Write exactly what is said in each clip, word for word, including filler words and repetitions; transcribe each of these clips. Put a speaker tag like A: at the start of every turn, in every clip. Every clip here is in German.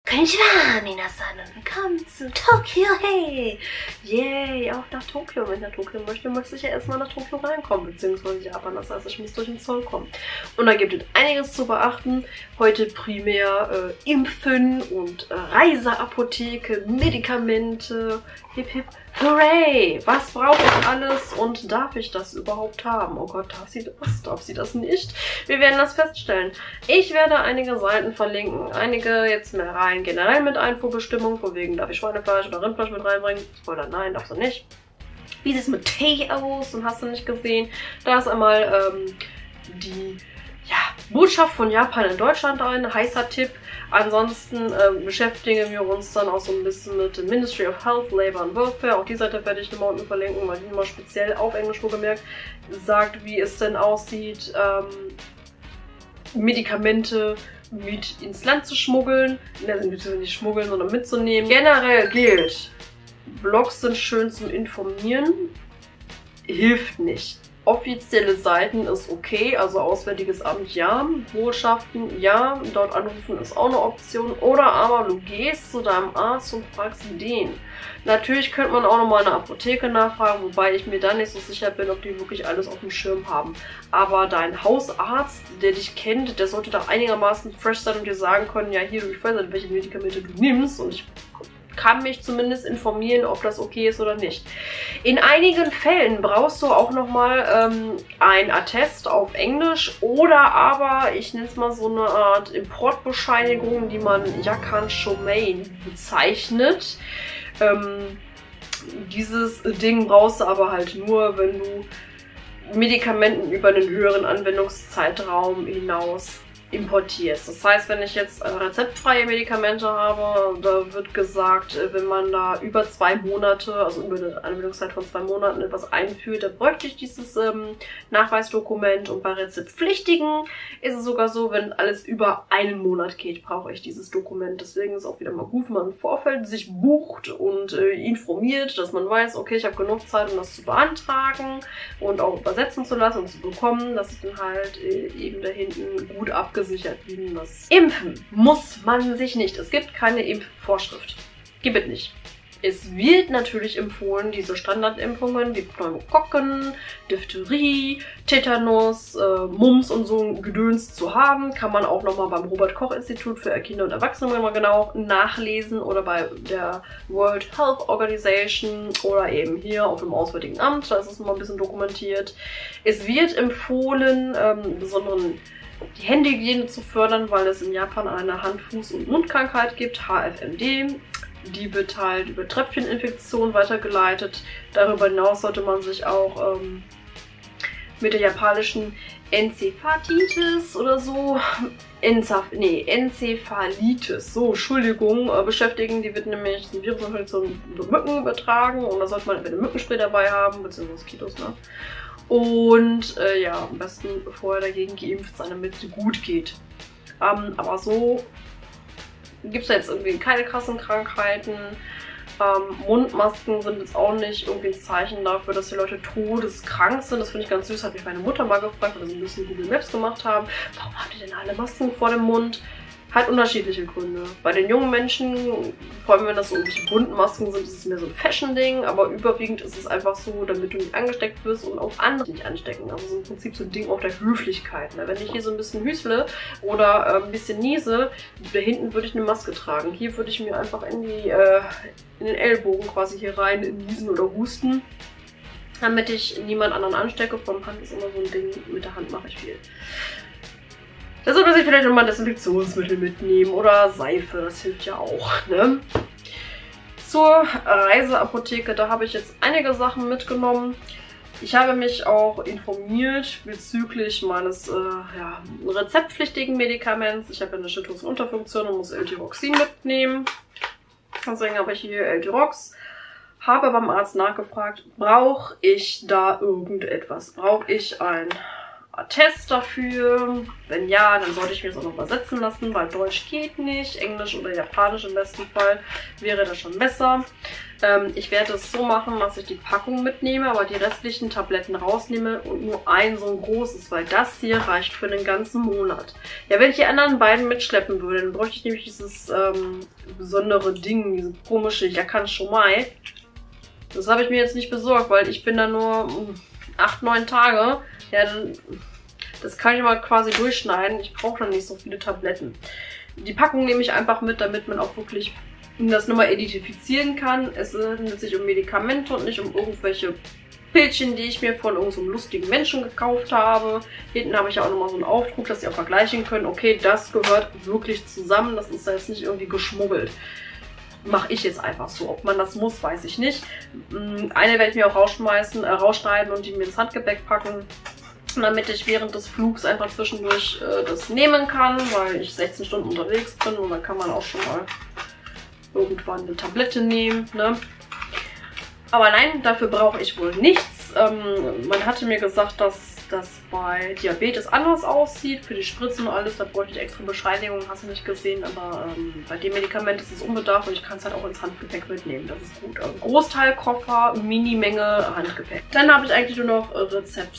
A: Konnichiwa, minasan, und willkommen zu Tokio, hey! Yay, auch nach Tokio. Wenn ich nach Tokio möchte, möchte ich ja erstmal nach Tokio reinkommen, beziehungsweise Japan, das heißt, ich muss durch den Zoll kommen. Und da gibt es einiges zu beachten. Heute primär äh, Impfen und äh, Reiseapotheke, Medikamente, hip hip, hooray! Was brauche ich alles und darf ich das überhaupt haben? Oh Gott, darf sie das? Darf sie das nicht? Wir werden das feststellen. Ich werde einige Seiten verlinken, einige jetzt mehr rein, generell mit Einfuhrbestimmung, von wegen, darf ich Schweinefleisch oder Rindfleisch mit reinbringen? Spoiler, nein, darfst du nicht. Wie sieht es mit Tee aus? Und hast du nicht gesehen? Da ist einmal ähm, die ja, Botschaft von Japan in Deutschland ein, heißer Tipp. Ansonsten äh, beschäftigen wir uns dann auch so ein bisschen mit dem Ministry of Health, Labor and Welfare. Auch die Seite werde ich nochmal unten verlinken, weil die mal speziell auf Englisch wohlgemerkt sagt, wie es denn aussieht, ähm, Medikamente mit ins Land zu schmuggeln. Also nicht schmuggeln, sondern mitzunehmen. Generell gilt, Blogs sind schön zum Informieren, hilft nicht. Offizielle Seiten ist okay, also Auswärtiges Amt ja, Botschaften ja, dort anrufen ist auch eine Option. Oder aber du gehst zu deinem Arzt und fragst den. Natürlich könnte man auch nochmal eine Apotheke nachfragen, wobei ich mir da nicht so sicher bin, ob die wirklich alles auf dem Schirm haben. Aber dein Hausarzt, der dich kennt, der sollte da einigermaßen fresh sein und dir sagen können, ja hier, ich weiß nicht, welche Medikamente du nimmst und ich kann mich zumindest informieren, ob das okay ist oder nicht. In einigen Fällen brauchst du auch nochmal ähm, ein Attest auf Englisch oder aber, ich nenne es mal so eine Art Importbescheinigung, die man Yakan Shomein bezeichnet. Ähm, dieses Ding brauchst du aber halt nur, wenn du Medikamenten über einen höheren Anwendungszeitraum hinaus importierst. Das heißt, wenn ich jetzt rezeptfreie Medikamente habe, da wird gesagt, wenn man da über zwei Monate, also über eine Anwendungszeit von zwei Monaten etwas einführt, da bräuchte ich dieses ähm, Nachweisdokument. Und bei Rezeptpflichtigen ist es sogar so, wenn alles über einen Monat geht, brauche ich dieses Dokument. Deswegen ist es auch wieder mal gut, wenn man im Vorfeld sich bucht und äh, informiert, dass man weiß, okay, ich habe genug Zeit, um das zu beantragen und auch übersetzen zu lassen und zu bekommen, dass ich dann halt äh, eben da hinten gut abgesichert bin. Das Impfen muss man sich nicht. Es gibt keine Impfvorschrift. Gibt es nicht. Es wird natürlich empfohlen, diese Standardimpfungen wie Pneumokokken, Diphtherie, Tetanus, äh, Mumps und so ein Gedöns zu haben. Kann man auch nochmal beim Robert-Koch-Institut für Kinder und Erwachsene mal genau nachlesen oder bei der World Health Organization oder eben hier auf dem Auswärtigen Amt. Da ist es nochmal ein bisschen dokumentiert. Es wird empfohlen, ähm, besonderen die Händehygiene zu fördern, weil es in Japan eine Hand-, Fuß- und Mundkrankheit gibt, H F M D. Die wird halt über Tröpfcheninfektion weitergeleitet. Darüber hinaus sollte man sich auch ähm, mit der japanischen Enzephalitis oder so, Enzaf nee, Enzephalitis, so, Entschuldigung, äh, beschäftigen. Die wird nämlich die Virusinfektion über Mücken übertragen und da sollte man entweder Mückenspray dabei haben, beziehungsweise Moskitos, ne? Und äh, ja, am besten vorher dagegen geimpft sein, damit es gut geht. Ähm, aber so gibt es jetzt irgendwie keine krassen Krankheiten. Ähm, Mundmasken sind jetzt auch nicht irgendwie ein Zeichen dafür, dass die Leute todeskrank sind. Das finde ich ganz süß. Hat mich meine Mutter mal gefragt, weil wir so ein bisschen Google Maps gemacht haben. Warum habt ihr denn alle Masken vor dem Mund? Hat unterschiedliche Gründe. Bei den jungen Menschen, vor allem wenn das so irgendwelche bunten Masken sind, ist es mehr so ein Fashion-Ding, aber überwiegend ist es einfach so, damit du nicht angesteckt wirst und auch andere nicht anstecken. Also so im Prinzip so ein Ding auch der Höflichkeit. Ne? Wenn ich hier so ein bisschen hüstle oder äh, ein bisschen niese, da hinten würde ich eine Maske tragen. Hier würde ich mir einfach in, die, äh, in den Ellbogen quasi hier rein niesen oder husten, damit ich niemand anderen anstecke. Von Hand ist immer so ein Ding, mit der Hand mache ich viel. Da sollte man sich vielleicht nochmal Desinfektionsmittel mitnehmen oder Seife, das hilft ja auch, ne? Zur Reiseapotheke, da habe ich jetzt einige Sachen mitgenommen. Ich habe mich auch informiert bezüglich meines äh, ja, rezeptpflichtigen Medikaments. Ich habe eine Schilddrüsenunterfunktion und muss L-Tyroxin mitnehmen. Deswegen habe ich hier L-Tyrox. Habe beim Arzt nachgefragt, brauche ich da irgendetwas? Brauche ich ein Attest dafür? Wenn ja, dann sollte ich mir das auch noch übersetzen lassen, weil Deutsch geht nicht. Englisch oder Japanisch im besten Fall wäre das schon besser. Ähm, ich werde es so machen, dass ich die Packung mitnehme, aber die restlichen Tabletten rausnehme und nur ein so ein großes, weil das hier reicht für den ganzen Monat. Ja, wenn ich die anderen beiden mitschleppen würde, dann bräuchte ich nämlich dieses ähm, besondere Ding, diese komische Yakan Shomai. Das habe ich mir jetzt nicht besorgt, weil ich bin da nur acht, neun Tage. Ja, dann, das kann ich mal quasi durchschneiden. Ich brauche dann nicht so viele Tabletten. Die Packung nehme ich einfach mit, damit man auch wirklich das nochmal identifizieren kann. Es handelt sich um Medikamente und nicht um irgendwelche Pillchen, die ich mir von irgendeinem so lustigen Menschen gekauft habe. Hinten habe ich ja auch nochmal so einen Aufdruck, dass sie auch vergleichen können. Okay, das gehört wirklich zusammen. Das ist da jetzt nicht irgendwie geschmuggelt. Mache ich jetzt einfach so. Ob man das muss, weiß ich nicht. Eine werde ich mir auch rausschmeißen, äh, rausschneiden und die mir ins Handgepäck packen, damit ich während des Flugs einfach zwischendurch äh, das nehmen kann, weil ich sechzehn Stunden unterwegs bin und dann kann man auch schon mal irgendwann eine Tablette nehmen, ne? Aber nein, dafür brauche ich wohl nichts. Ähm, man hatte mir gesagt, dass das bei Diabetes anders aussieht, für die Spritzen und alles, da bräuchte ich extra Bescheinigung, hast du nicht gesehen, aber ähm, bei dem Medikament ist es unbedarft und ich kann es halt auch ins Handgepäck mitnehmen, das ist gut. Also Großteil Koffer, Minimenge Handgepäck. Dann habe ich eigentlich nur noch äh,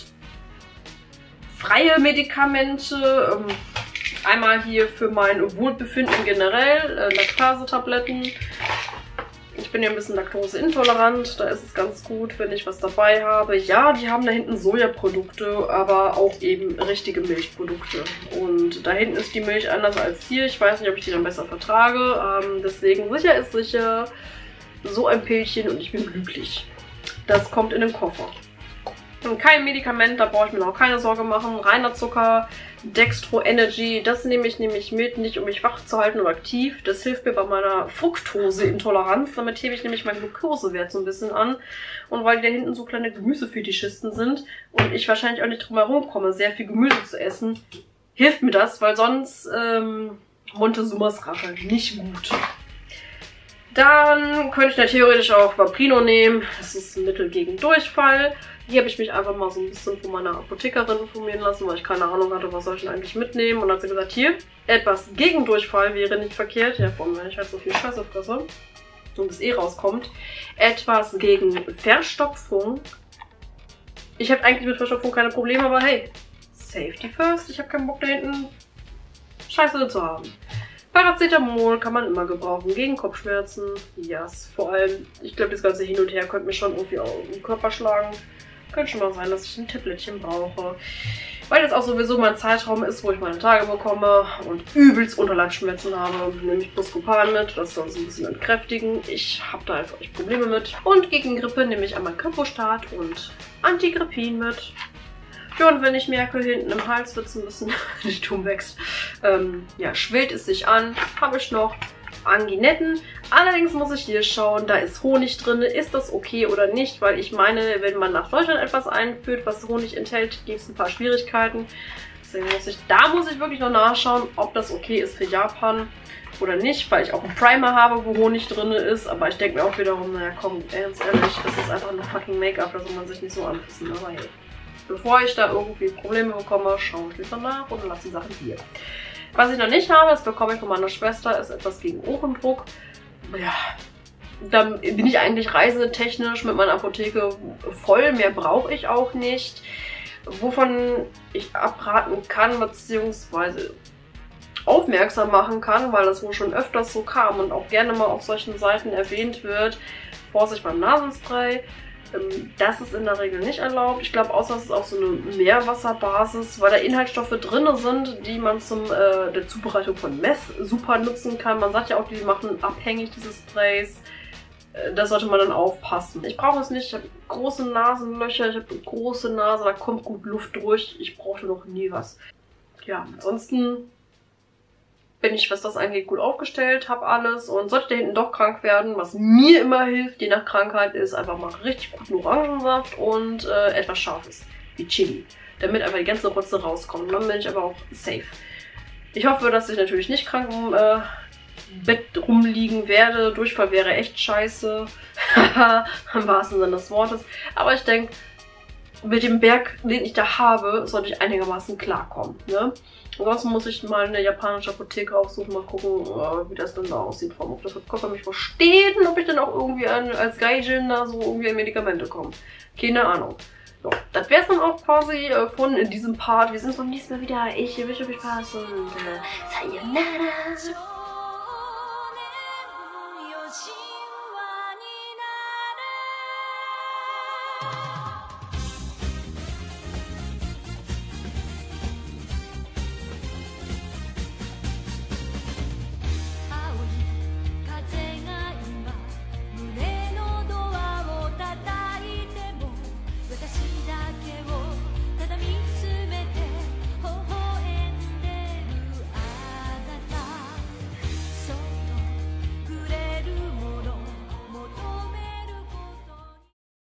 A: rezeptfreie Medikamente, ähm, einmal hier für mein Wohlbefinden generell, äh, Laktasetabletten. Ich bin ja ein bisschen laktoseintolerant, da ist es ganz gut, wenn ich was dabei habe. Ja, die haben da hinten Sojaprodukte, aber auch eben richtige Milchprodukte. Und da hinten ist die Milch anders als hier. Ich weiß nicht, ob ich die dann besser vertrage. Ähm, deswegen sicher ist sicher so ein Pillchen und ich bin glücklich. Das kommt in den Koffer. Und kein Medikament, da brauche ich mir noch keine Sorge machen. Reiner Zucker, Dextro Energy, das nehme ich nämlich mit, nicht um mich wach zu halten oder aktiv. Das hilft mir bei meiner Fructoseintoleranz. Damit hebe ich nämlich meinen Glukosewert so ein bisschen an. Und weil die da hinten so kleine Gemüsefetischisten sind und ich wahrscheinlich auch nicht drum herum komme, sehr viel Gemüse zu essen, hilft mir das, weil sonst ähm, Montezumas Rache nicht gut. Dann könnte ich da theoretisch auch Vaprino nehmen. Das ist ein Mittel gegen Durchfall. Hier habe ich mich einfach mal so ein bisschen von meiner Apothekerin informieren lassen, weil ich keine Ahnung hatte, was soll ich denn eigentlich mitnehmen. Und dann hat sie gesagt, hier, etwas gegen Durchfall wäre nicht verkehrt. Ja, vor allem, wenn ich halt so viel Scheiße fresse und es eh rauskommt. Etwas gegen Verstopfung. Ich habe eigentlich mit Verstopfung keine Probleme, aber hey, Safety first. Ich habe keinen Bock da hinten Scheiße zu haben. Paracetamol kann man immer gebrauchen gegen Kopfschmerzen. Ja, yes. Vor allem, ich glaube, das ganze Hin und Her könnte mich schon irgendwie auch im Körper schlagen. Könnte schon mal sein, dass ich ein Tablettchen brauche. Weil das auch sowieso mein Zeitraum ist, wo ich meine Tage bekomme und übelst Unterleibsschmerzen habe. Nehme ich Buscopan mit, das soll so ein bisschen entkräftigen. Ich habe da einfach echt Probleme mit. Und gegen Grippe nehme ich einmal Campostat und Antigrippin mit. Ja, und wenn ich merke, hinten im Hals wird es ein bisschen, die Stumm wächst, ähm, ja, schwillt es sich an, habe ich noch Anginetten. Allerdings muss ich hier schauen, da ist Honig drin. Ist das okay oder nicht? Weil ich meine, wenn man nach Deutschland etwas einführt, was Honig enthält, gibt es ein paar Schwierigkeiten. Deswegen muss ich, da muss ich wirklich noch nachschauen, ob das okay ist für Japan oder nicht, weil ich auch einen Primer habe, wo Honig drin ist. Aber ich denke mir auch wiederum, naja komm, ganz ehrlich, das ist einfach nur fucking Make-up, da soll man sich nicht so anpissen. Aber hey, bevor ich da irgendwie Probleme bekomme, schaue ich lieber nach und lasse die Sachen hier. Was ich noch nicht habe, das bekomme ich von meiner Schwester, ist etwas gegen Ohrendruck. Ja, da bin ich eigentlich reisetechnisch mit meiner Apotheke voll. Mehr brauche ich auch nicht. Wovon ich abraten kann, beziehungsweise aufmerksam machen kann, weil das wohl schon öfters so kam und auch gerne mal auf solchen Seiten erwähnt wird. Vorsicht beim Nasenspray. Das ist in der Regel nicht erlaubt. Ich glaube, außer es ist auch so eine Meerwasserbasis, weil da Inhaltsstoffe drin sind, die man zum äh, der Zubereitung von Meth super nutzen kann. Man sagt ja auch, die machen abhängig, diese Sprays. Äh, da sollte man dann aufpassen. Ich brauche es nicht. Ich habe große Nasenlöcher, ich habe eine große Nase, da kommt gut Luft durch. Ich brauchte noch nie was. Ja, ansonsten bin ich, was das angeht, gut aufgestellt, habe alles. Und sollte der hinten doch krank werden, was mir immer hilft, je nach Krankheit, ist einfach mal richtig guten Orangensaft und äh, etwas Scharfes, wie Chili. Damit einfach die ganze Rotze rauskommt. Dann bin ich aber auch safe. Ich hoffe, dass ich natürlich nicht krank im äh, Bett rumliegen werde. Durchfall wäre echt scheiße. Im wahrsten Sinne des Wortes. Aber ich denke, mit dem Berg, den ich da habe, sollte ich einigermaßen klarkommen. Ne? Ansonsten muss ich mal eine japanische Apotheke aufsuchen, mal gucken, wie das dann da aussieht. Ob das Kopf mich versteht und ob ich dann auch irgendwie an, als Gaijin da so irgendwie an Medikamente komme. Keine Ahnung. So, das wäre es dann auch quasi äh, von in diesem Part. Wir sind beim nächsten Mal wieder. Ich wünsche euch Spaß und äh, Sayonara.